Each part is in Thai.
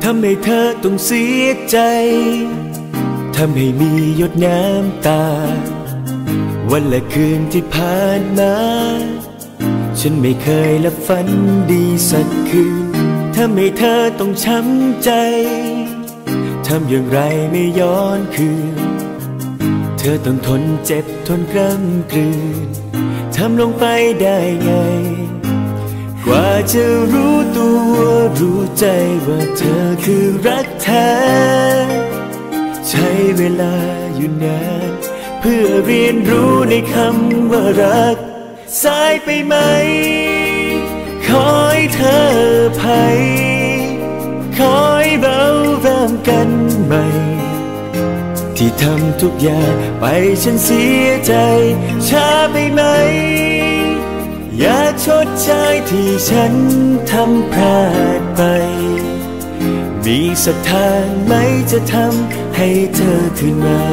ทำให้เธอต้องเสียใจทำให้มีหยดน้ำตาวันและคืนที่ผ่านมาฉันไม่เคยหลับฝันดีสักคืนทำให้เธอต้องช้ำใจทำอย่างไรไม่ย้อนคืนเธอต้องทนเจ็บทนกล้ำกลืนทำลงไปได้ไงกว่าจะรู้ตัวรู้ใจว่าเธอคือรักแท้ใช้เวลาอยู่นานเพื่อเรียนรู้ในคำว่ารักสายไปไหมขอให้เธออภัยขอให้เราเริ่มกันใหม่ที่ทำทุกอย่างไปฉันเสียใจช้าไปไหมอยากชดใช้ที่ฉันทำพลาดไปมีสักทางไหมจะทำให้เธอคืนมา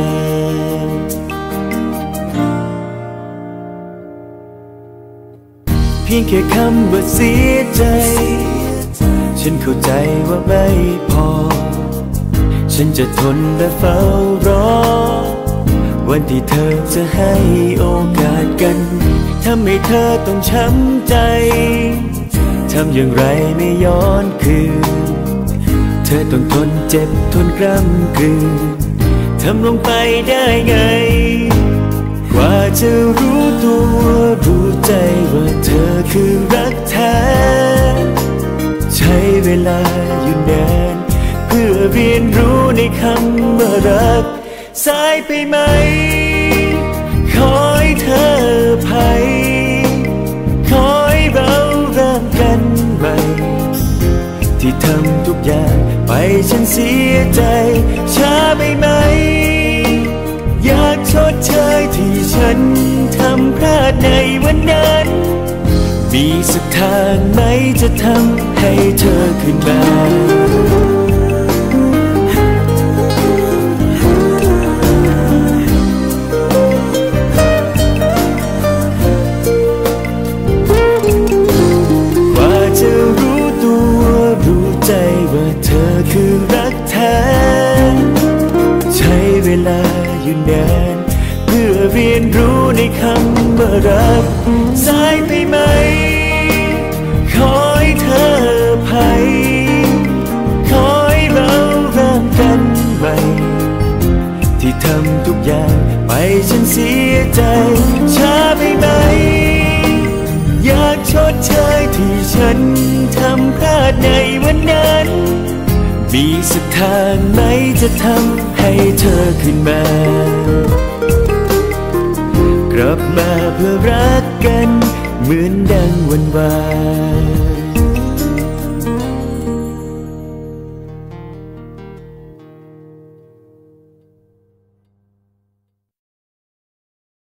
เพียงแค่คำว่าเสียใจฉันเข้าใจว่าไม่พอฉันจะทนและเฝ้ารอวันที่เธอจะให้โอกาสกันทำให้เธอต้องช้ำใจทำอย่างไรไม่ย้อนคืนเธอต้องทนเจ็บทนกล้ำกลืนทำลงไปได้ไงกว่าจะรู้ตัวรู้ใจว่าเธอคือรักแท้ใช้เวลาอยู่นานเพื่อเรียนรู้ในคำว่ารักสายไปไหมขอให้เธออภัยขอให้เราเริ่มกันใหม่ที่ทำทุกอย่างไปฉันเสียใจช้าไปไหมอยากชดเชยที่ฉันทำพลาดในวันนั้นมีสักทางไหมจะทำให้เธอขึ้นมากว่าจะรู้ตัวรู้ใจว่าเธอคือรักแท้ใช้เวลาอยู่นานเพื่อเรียนรู้ในคำว่ารักสายไปไหมขอให้เธออภัยขอให้เราเริ่มกันใหม่ที่ทำทุกอย่างไปฉันเสียใจช้าไปไหมอยากชดเชยที่ฉันทำพลาดในวันนั้นมีสักทางไหมจะทำให้เธอขึ้นมากลับมาเพื่อรักกันเหมือนดังวันวาน